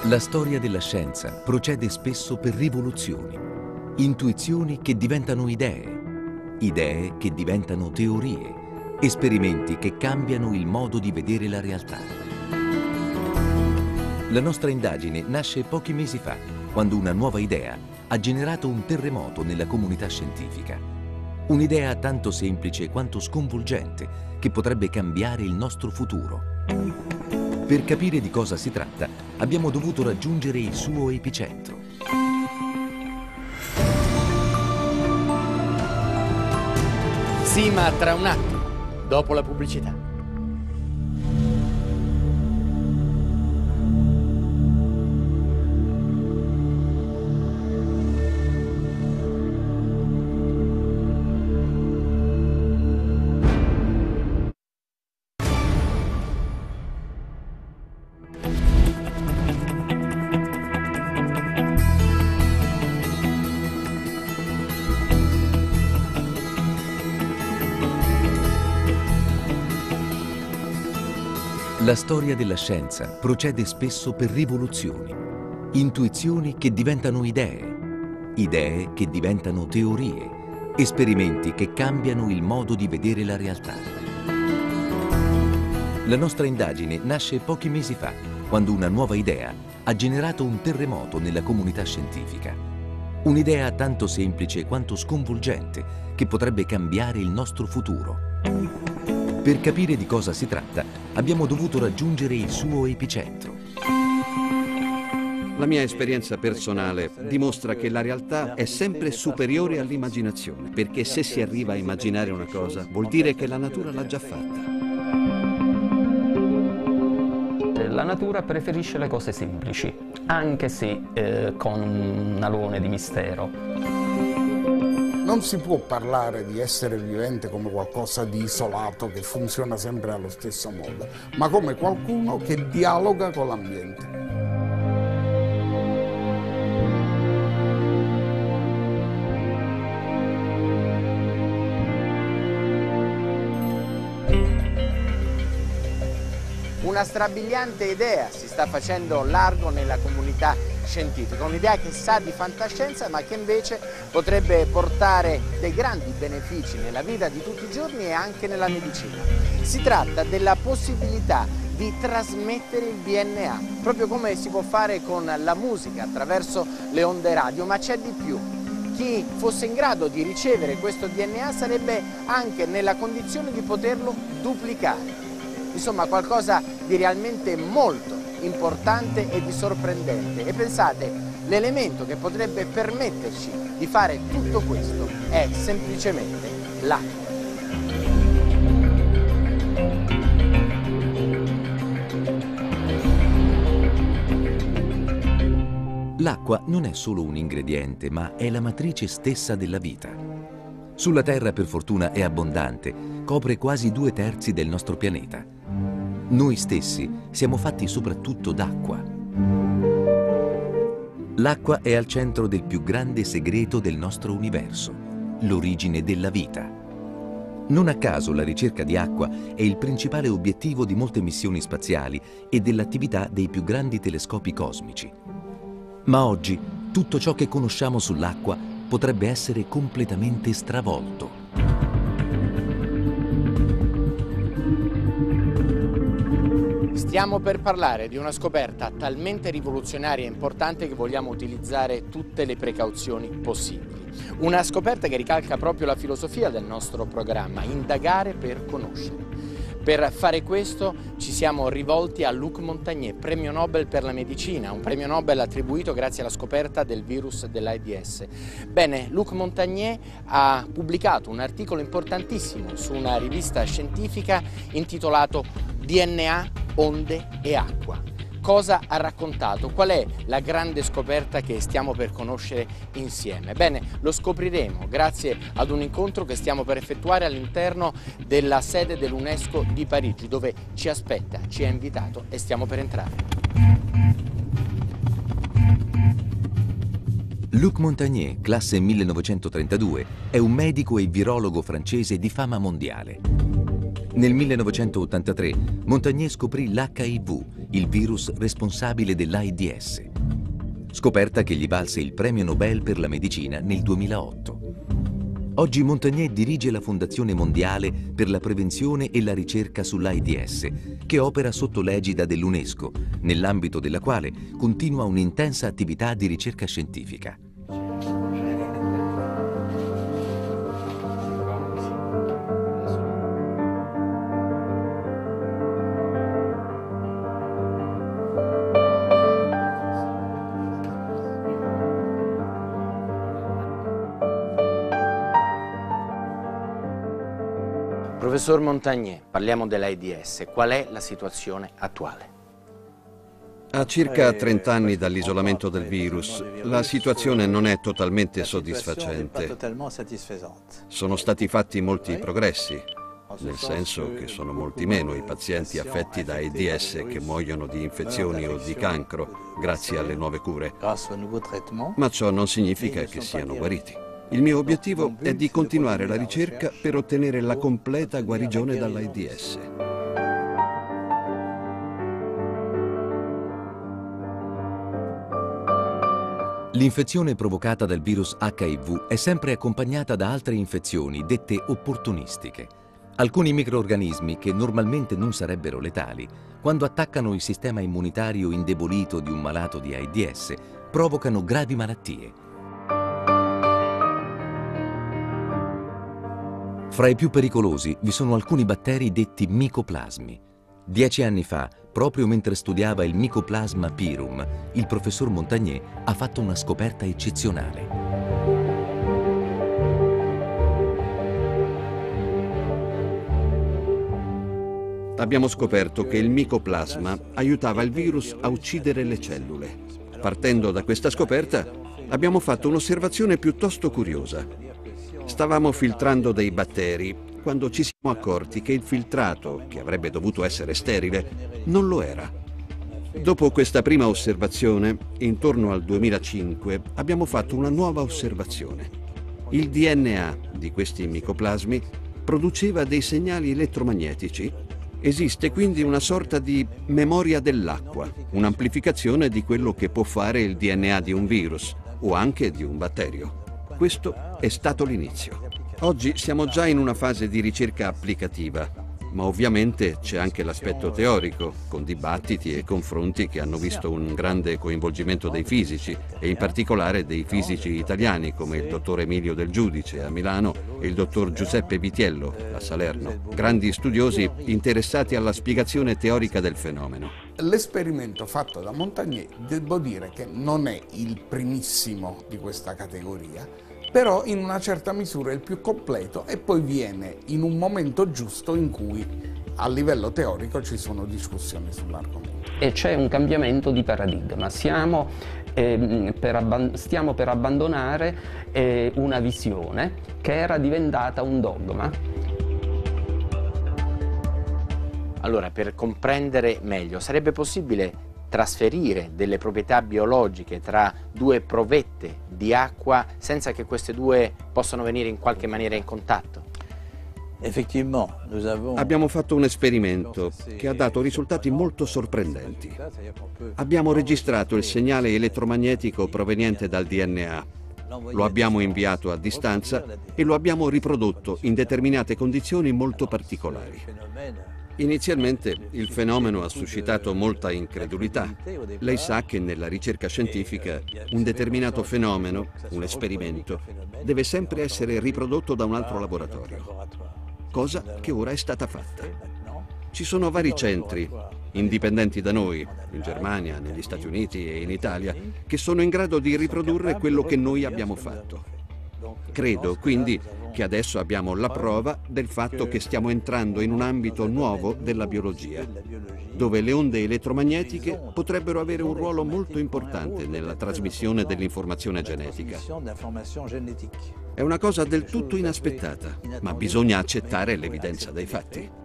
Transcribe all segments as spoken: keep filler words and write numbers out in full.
La storia della scienza procede spesso per rivoluzioni, intuizioni che diventano idee, idee che diventano teorie, esperimenti che cambiano il modo di vedere la realtà. La nostra indagine nasce pochi mesi fa, quando una nuova idea ha generato un terremoto nella comunità scientifica. Un'idea tanto semplice quanto sconvolgente che potrebbe cambiare il nostro futuro. Per capire di cosa si tratta, abbiamo dovuto raggiungere il suo epicentro. Sì, ma tra un attimo, dopo la pubblicità. La storia della scienza procede spesso per rivoluzioni, intuizioni che diventano idee, idee che diventano teorie, esperimenti che cambiano il modo di vedere la realtà. La nostra indagine nasce pochi mesi fa, quando una nuova idea ha generato un terremoto nella comunità scientifica. Un'idea tanto semplice quanto sconvolgente che potrebbe cambiare il nostro futuro. Per capire di cosa si tratta, abbiamo dovuto raggiungere il suo epicentro. La mia esperienza personale dimostra che la realtà è sempre superiore all'immaginazione, perché se si arriva a immaginare una cosa, vuol dire che la natura l'ha già fatta. La natura preferisce le cose semplici, anche se eh, con un alone di mistero. Non si può parlare di essere vivente come qualcosa di isolato che funziona sempre allo stesso modo, ma come qualcuno che dialoga con l'ambiente. Una strabiliante idea si sta facendo largo nella comunità scientifica, un'idea che sa di fantascienza ma che invece potrebbe portare dei grandi benefici nella vita di tutti i giorni e anche nella medicina. Si tratta della possibilità di trasmettere il D N A, proprio come si può fare con la musica attraverso le onde radio, ma c'è di più. Chi fosse in grado di ricevere questo D N A sarebbe anche nella condizione di poterlo duplicare. Insomma, qualcosa di realmente molto importante e di sorprendente. E pensate, l'elemento che potrebbe permetterci di fare tutto questo è semplicemente l'acqua. L'acqua non è solo un ingrediente, ma è la matrice stessa della vita. Sulla Terra, per fortuna, è abbondante, copre quasi due terzi del nostro pianeta. Noi stessi siamo fatti soprattutto d'acqua. L'acqua è al centro del più grande segreto del nostro universo, l'origine della vita. Non a caso la ricerca di acqua è il principale obiettivo di molte missioni spaziali e dell'attività dei più grandi telescopi cosmici. Ma oggi tutto ciò che conosciamo sull'acqua potrebbe essere completamente stravolto. Stiamo per parlare di una scoperta talmente rivoluzionaria e importante che vogliamo utilizzare tutte le precauzioni possibili. Una scoperta che ricalca proprio la filosofia del nostro programma, indagare per conoscere. Per fare questo ci siamo rivolti a Luc Montagnier, premio Nobel per la medicina, un premio Nobel attribuito grazie alla scoperta del virus dell'AIDS. Bene, Luc Montagnier ha pubblicato un articolo importantissimo su una rivista scientifica intitolato D N A, onde e acqua. Cosa ha raccontato? Qual è la grande scoperta che stiamo per conoscere insieme? Bene, lo scopriremo grazie ad un incontro che stiamo per effettuare all'interno della sede dell'UNESCO di Parigi, dove ci aspetta, ci ha invitato e stiamo per entrare. Luc Montagnier, classe millenovecentotrentadue, è un medico e virologo francese di fama mondiale. Nel millenovecentottantatré Montagnier scoprì l'H I V, il virus responsabile dell'AIDS. Scoperta che gli valse il premio Nobel per la medicina nel duemilaotto. Oggi Montagnier dirige la Fondazione Mondiale per la Prevenzione e la Ricerca sull'AIDS, che opera sotto l'egida dell'UNESCO, nell'ambito della quale continua un'intensa attività di ricerca scientifica. Professor Montagnier, parliamo dell'AIDS. Qual è la situazione attuale? A circa trenta anni dall'isolamento del virus, la situazione non è totalmente soddisfacente. Sono stati fatti molti progressi, nel senso che sono molti meno i pazienti affetti da AIDS che muoiono di infezioni o di cancro grazie alle nuove cure. Ma ciò non significa che siano guariti. Il mio obiettivo è di continuare la ricerca per ottenere la completa guarigione dall'AIDS. L'infezione provocata dal virus H I V è sempre accompagnata da altre infezioni dette opportunistiche. Alcuni microrganismi che normalmente non sarebbero letali, quando attaccano il sistema immunitario indebolito di un malato di AIDS, provocano gravi malattie. Fra i più pericolosi vi sono alcuni batteri detti micoplasmi. Dieci anni fa, proprio mentre studiava il Mycoplasma pirum, il professor Montagnier ha fatto una scoperta eccezionale. Abbiamo scoperto che il micoplasma aiutava il virus a uccidere le cellule. Partendo da questa scoperta, abbiamo fatto un'osservazione piuttosto curiosa. Stavamo filtrando dei batteri quando ci siamo accorti che il filtrato, che avrebbe dovuto essere sterile, non lo era. Dopo questa prima osservazione, intorno al duemilacinque, abbiamo fatto una nuova osservazione. Il D N A di questi micoplasmi produceva dei segnali elettromagnetici. Esiste quindi una sorta di memoria dell'acqua, un'amplificazione di quello che può fare il D N A di un virus o anche di un batterio. Questo è stato l'inizio. Oggi siamo già in una fase di ricerca applicativa, ma ovviamente c'è anche l'aspetto teorico, con dibattiti e confronti che hanno visto un grande coinvolgimento dei fisici, e in particolare dei fisici italiani come il dottor Emilio Del Giudice a Milano e il dottor Giuseppe Vitiello a Salerno, grandi studiosi interessati alla spiegazione teorica del fenomeno. L'esperimento fatto da Montagnier, devo dire che non è il primissimo di questa categoria, però in una certa misura è il più completo e poi viene in un momento giusto in cui a livello teorico ci sono discussioni sull'argomento. E c'è un cambiamento di paradigma. Siamo, eh, per stiamo per abbandonare eh, una visione che era diventata un dogma. Allora, per comprendere meglio, sarebbe possibile trasferire delle proprietà biologiche tra due provette di acqua senza che queste due possano venire in qualche maniera in contatto? Abbiamo fatto un esperimento che ha dato risultati molto sorprendenti. Abbiamo registrato il segnale elettromagnetico proveniente dal D N A. Lo abbiamo inviato a distanza e lo abbiamo riprodotto in determinate condizioni molto particolari. Inizialmente il fenomeno ha suscitato molta incredulità. Lei sa che nella ricerca scientifica un determinato fenomeno, un esperimento, deve sempre essere riprodotto da un altro laboratorio, cosa che ora è stata fatta. Ci sono vari centri, indipendenti da noi, in Germania, negli Stati Uniti e in Italia, che sono in grado di riprodurre quello che noi abbiamo fatto. Credo quindi che adesso abbiamo la prova del fatto che stiamo entrando in un ambito nuovo della biologia, dove le onde elettromagnetiche potrebbero avere un ruolo molto importante nella trasmissione dell'informazione genetica. È una cosa del tutto inaspettata, ma bisogna accettare l'evidenza dei fatti.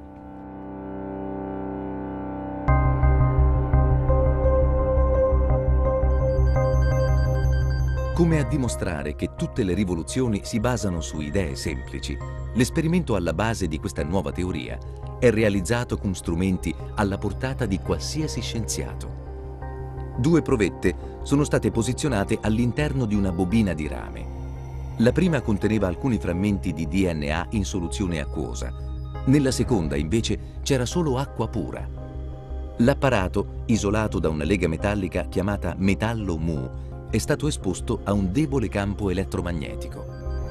Come a dimostrare che tutte le rivoluzioni si basano su idee semplici, l'esperimento alla base di questa nuova teoria è realizzato con strumenti alla portata di qualsiasi scienziato. Due provette sono state posizionate all'interno di una bobina di rame. La prima conteneva alcuni frammenti di D N A in soluzione acquosa. Nella seconda, invece, c'era solo acqua pura. L'apparato, isolato da una lega metallica chiamata metallo mu, è stato esposto a un debole campo elettromagnetico.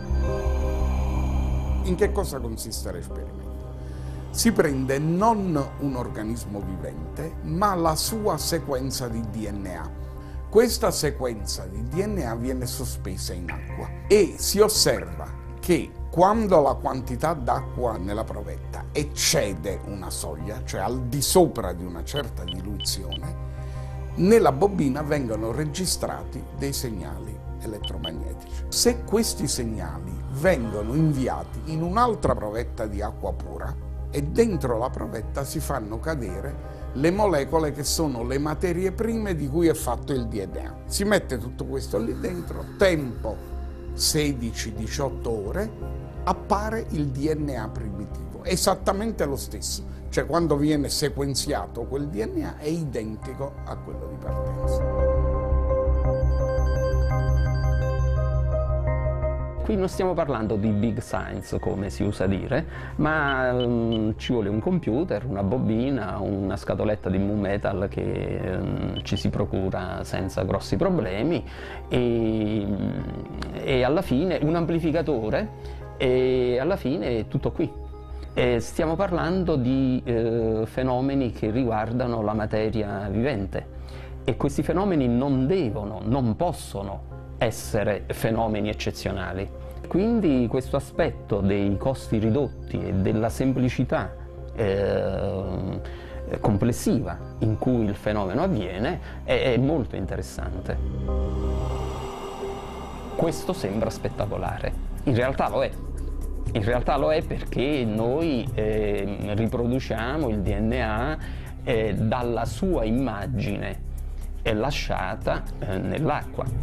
In che cosa consiste l'esperimento? Si prende non un organismo vivente, ma la sua sequenza di D N A. Questa sequenza di D N A viene sospesa in acqua e si osserva che quando la quantità d'acqua nella provetta eccede una soglia, cioè al di sopra di una certa diluizione, nella bobina vengono registrati dei segnali elettromagnetici. Se questi segnali vengono inviati in un'altra provetta di acqua pura, e dentro la provetta si fanno cadere le molecole che sono le materie prime di cui è fatto il D N A. Si mette tutto questo lì dentro, tempo sedici diciotto ore, appare il D N A primitivo, esattamente lo stesso, cioè quando viene sequenziato quel D N A è identico a quello di partenza. Qui non stiamo parlando di big science, come si usa dire, ma um, ci vuole un computer, una bobina, una scatoletta di mu metal che um, ci si procura senza grossi problemi e, e alla fine un amplificatore e alla fine è tutto qui. E stiamo parlando di eh, fenomeni che riguardano la materia vivente e questi fenomeni non devono, non possono essere fenomeni eccezionali. Quindi questo aspetto dei costi ridotti e della semplicità eh, complessiva in cui il fenomeno avviene è, è molto interessante. Questo sembra spettacolare, in realtà lo è. In realtà lo è perché noi eh, riproduciamo il D N A eh, dalla sua immagine è lasciata eh, nell'acqua.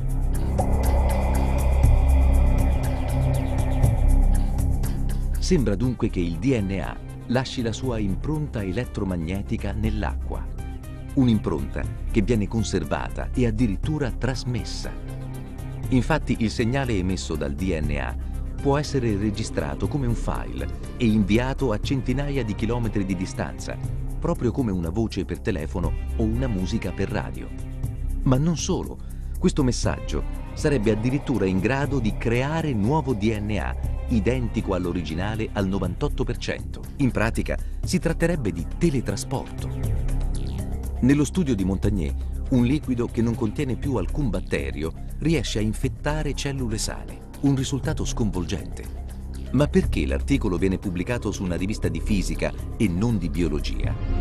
Sembra dunque che il D N A lasci la sua impronta elettromagnetica nell'acqua. Un'impronta che viene conservata e addirittura trasmessa. Infatti il segnale emesso dal D N A può essere registrato come un file e inviato a centinaia di chilometri di distanza, proprio come una voce per telefono o una musica per radio. Ma non solo, questo messaggio sarebbe addirittura in grado di creare nuovo D N A, identico all'originale al novantotto per cento. In pratica si tratterebbe di teletrasporto. Nello studio di Montagnier, un liquido che non contiene più alcun batterio riesce a infettare cellule sane, un risultato sconvolgente. Ma perché l'articolo viene pubblicato su una rivista di fisica e non di biologia?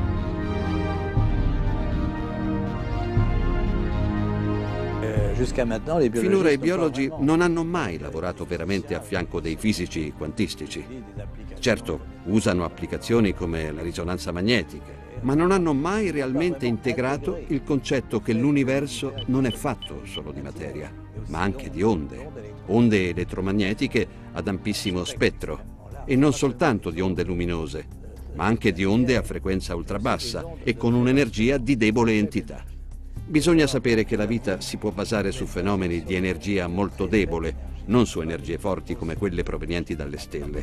Finora i biologi non hanno mai lavorato veramente a fianco dei fisici quantistici. Certo, usano applicazioni come la risonanza magnetica, ma non hanno mai realmente integrato il concetto che l'universo non è fatto solo di materia, ma anche di onde, onde elettromagnetiche ad ampissimo spettro, e non soltanto di onde luminose, ma anche di onde a frequenza ultrabassa e con un'energia di debole entità. Bisogna sapere che la vita si può basare su fenomeni di energia molto debole, non su energie forti come quelle provenienti dalle stelle.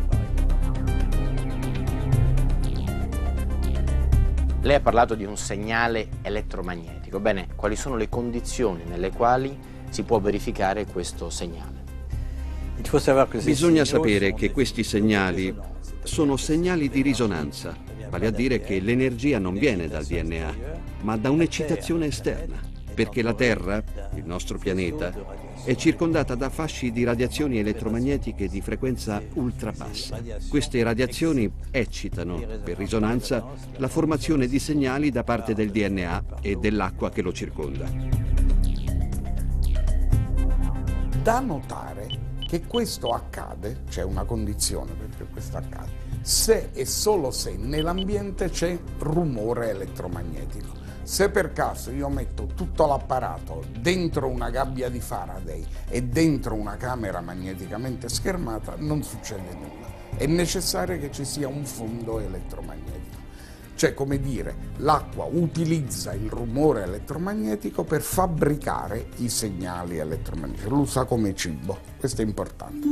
Lei ha parlato di un segnale elettromagnetico. Bene, quali sono le condizioni nelle quali si può verificare questo segnale? Bisogna sapere che questi segnali sono segnali di risonanza, vale a dire che l'energia non viene dal D N A, ma da un'eccitazione esterna, perché la Terra, il nostro pianeta, è circondata da fasci di radiazioni elettromagnetiche di frequenza ultrabassa. Queste radiazioni eccitano, per risonanza, la formazione di segnali da parte del D N A e dell'acqua che lo circonda. Da notare che questo accade, c'è una condizione perché questo accade, se e solo se nell'ambiente c'è rumore elettromagnetico. Se per caso io metto tutto l'apparato dentro una gabbia di Faraday e dentro una camera magneticamente schermata, non succede nulla. È necessario che ci sia un fondo elettromagnetico. Cioè, come dire, l'acqua utilizza il rumore elettromagnetico per fabbricare i segnali elettromagnetici, lo usa come cibo, questo è importante.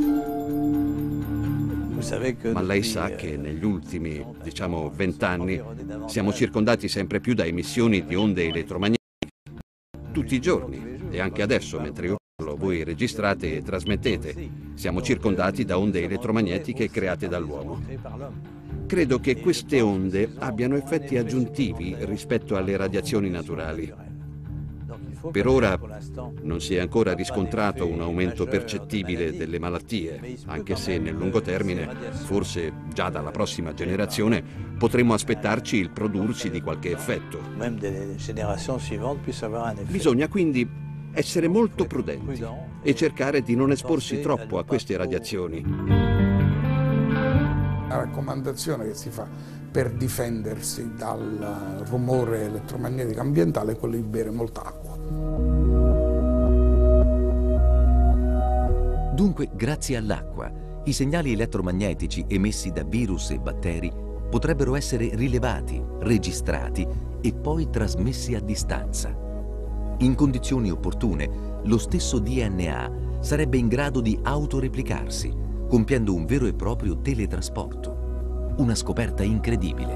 Ma lei sa che negli ultimi, diciamo, vent'anni siamo circondati sempre più da emissioni di onde elettromagnetiche tutti i giorni, e anche adesso, mentre io parlo, voi registrate e trasmettete. Siamo circondati da onde elettromagnetiche create dall'uomo. Credo che queste onde abbiano effetti aggiuntivi rispetto alle radiazioni naturali. Per ora non si è ancora riscontrato un aumento percettibile delle malattie, anche se nel lungo termine, forse già dalla prossima generazione, potremmo aspettarci il prodursi di qualche effetto. Bisogna quindi essere molto prudenti e cercare di non esporsi troppo a queste radiazioni. La raccomandazione che si fa per difendersi dal rumore elettromagnetico ambientale è quello di bere molta acqua. Dunque, grazie all'acqua, i segnali elettromagnetici emessi da virus e batteri potrebbero essere rilevati, registrati e poi trasmessi a distanza. In condizioni opportune, lo stesso D N A sarebbe in grado di autoreplicarsi, compiendo un vero e proprio teletrasporto. Una scoperta incredibile.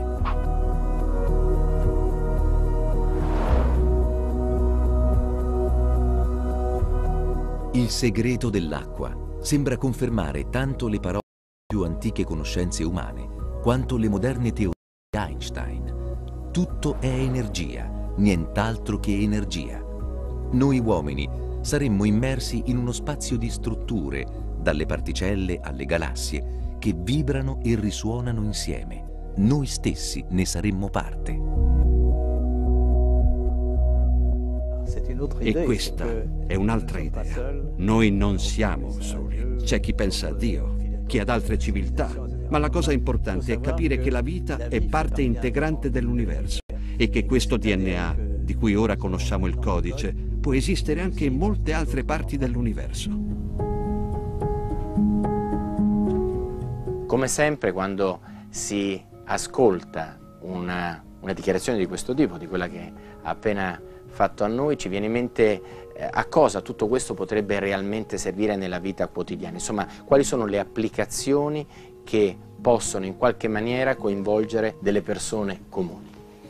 Il segreto dell'acqua sembra confermare tanto le parole più antiche conoscenze umane, quanto le moderne teorie di Einstein. Tutto è energia, nient'altro che energia. Noi uomini saremmo immersi in uno spazio di strutture, dalle particelle alle galassie, che vibrano e risuonano insieme. Noi stessi ne saremmo parte. E questa è un'altra idea. Noi non siamo soli. C'è chi pensa a Dio, chi ad altre civiltà, ma la cosa importante è capire che la vita è parte integrante dell'universo e che questo D N A, di cui ora conosciamo il codice, può esistere anche in molte altre parti dell'universo. Come sempre, quando si ascolta una, una dichiarazione di questo tipo, di quella che ha appena fatto a noi, ci viene in mente eh, a cosa tutto questo potrebbe realmente servire nella vita quotidiana. Insomma, quali sono le applicazioni che possono in qualche maniera coinvolgere delle persone comuni.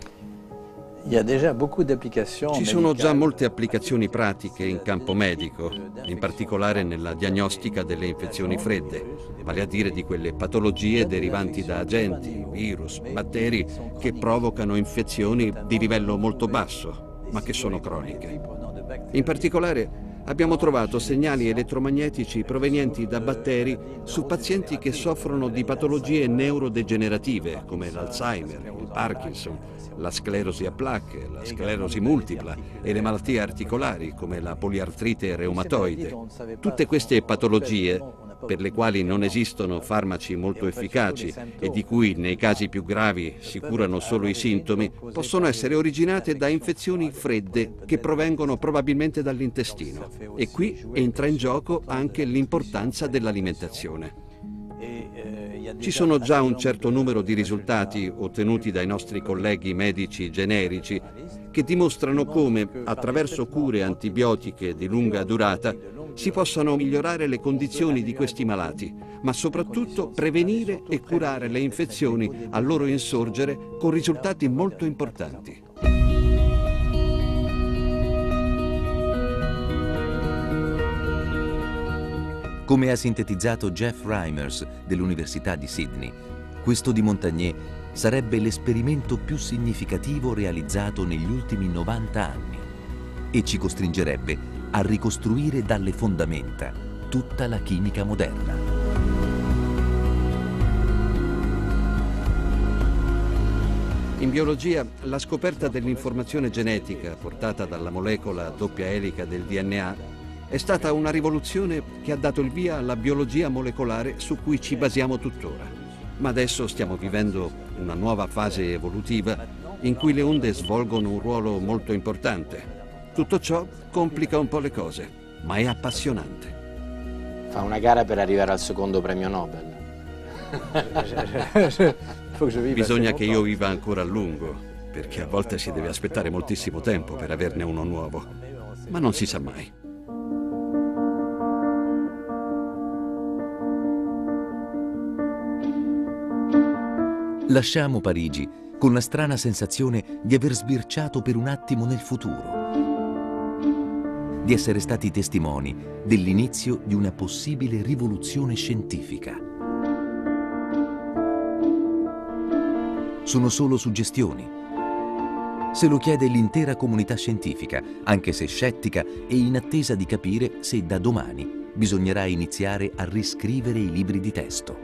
Ci sono già molte applicazioni pratiche in campo medico, in particolare nella diagnostica delle infezioni fredde, vale a dire di quelle patologie derivanti da agenti, virus, batteri che provocano infezioni di livello molto basso, ma che sono croniche. In particolare abbiamo trovato segnali elettromagnetici provenienti da batteri su pazienti che soffrono di patologie neurodegenerative come l'Alzheimer, il Parkinson, la sclerosi a placche, la sclerosi multipla e le malattie articolari come la poliartrite reumatoide. Tutte queste patologie, per le quali non esistono farmaci molto efficaci e di cui nei casi più gravi si curano solo i sintomi, possono essere originate da infezioni fredde che provengono probabilmente dall'intestino. E qui entra in gioco anche l'importanza dell'alimentazione. Ci sono già un certo numero di risultati ottenuti dai nostri colleghi medici generici che dimostrano come, attraverso cure antibiotiche di lunga durata, si possano migliorare le condizioni di questi malati, ma soprattutto prevenire e curare le infezioni al loro insorgere con risultati molto importanti. Come ha sintetizzato Jeff Reimers dell'Università di Sydney, questo di Montagnier sarebbe l'esperimento più significativo realizzato negli ultimi novanta anni e ci costringerebbe a ricostruire dalle fondamenta tutta la chimica moderna. In biologia, la scoperta dell'informazione genetica portata dalla molecola doppia elica del D N A è stata una rivoluzione che ha dato il via alla biologia molecolare su cui ci basiamo tuttora. Ma adesso stiamo vivendo una nuova fase evolutiva in cui le onde svolgono un ruolo molto importante. Tutto ciò complica un po' le cose, ma è appassionante. Fa una gara per arrivare al secondo premio Nobel. Bisogna che io viva ancora a lungo, perché a volte si deve aspettare moltissimo tempo per averne uno nuovo, ma non si sa mai. Lasciamo Parigi con la strana sensazione di aver sbirciato per un attimo nel futuro, di essere stati testimoni dell'inizio di una possibile rivoluzione scientifica. Sono solo suggestioni. Se lo chiede l'intera comunità scientifica, anche se scettica e in attesa di capire se da domani bisognerà iniziare a riscrivere i libri di testo.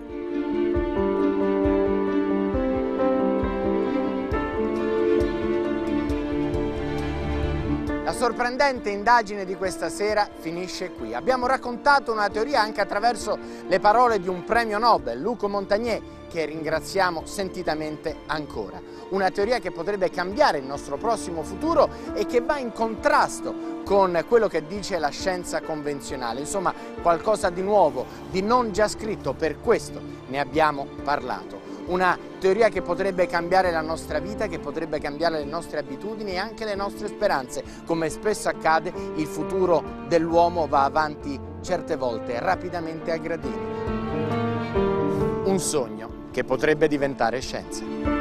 La sorprendente indagine di questa sera finisce qui. Abbiamo raccontato una teoria anche attraverso le parole di un premio Nobel, Luc Montagnier, che ringraziamo sentitamente ancora. Una teoria che potrebbe cambiare il nostro prossimo futuro e che va in contrasto con quello che dice la scienza convenzionale. Insomma, qualcosa di nuovo, di non già scritto, per questo ne abbiamo parlato. Una teoria che potrebbe cambiare la nostra vita, che potrebbe cambiare le nostre abitudini e anche le nostre speranze. Come spesso accade, il futuro dell'uomo va avanti certe volte rapidamente a gradini. Un sogno che potrebbe diventare scienza.